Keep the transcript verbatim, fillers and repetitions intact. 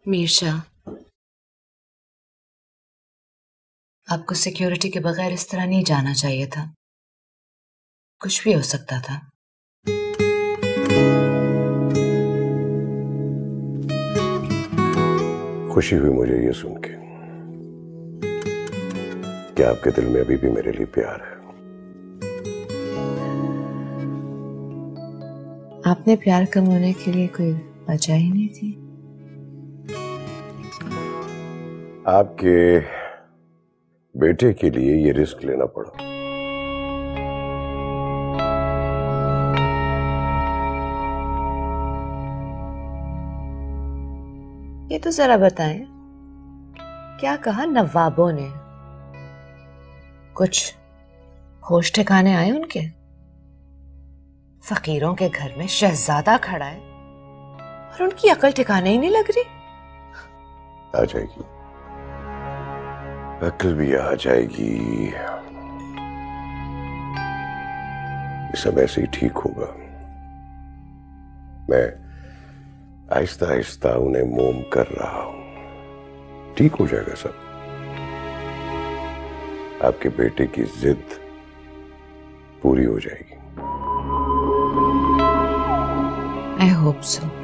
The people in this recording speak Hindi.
मीरशाह, आपको सिक्योरिटी के बगैर इस तरह नहीं जाना चाहिए था। कुछ भी हो सकता था। खुशी हुई मुझे ये सुन के कि आपके दिल में अभी भी मेरे लिए प्यार है। आपने प्यार कम होने के लिए कोई वजह ही नहीं थी। आपके बेटे के लिए ये रिस्क लेना पड़ा। ये तो जरा बताएं, क्या कहा नवाबों ने? कुछ होश ठिकाने आए उनके? फकीरों के घर में शहजादा खड़ा है और उनकी अकल ठिकाने ही नहीं लग रही। आ जाएगी, अकल भी आ जाएगी। ये सब ऐसे ही ठीक होगा। मैं आहिस्ता आहिस्ता उन्हें मोम कर रहा हूं। ठीक हो जाएगा सब। आपके बेटे की जिद पूरी हो जाएगी। I hope so.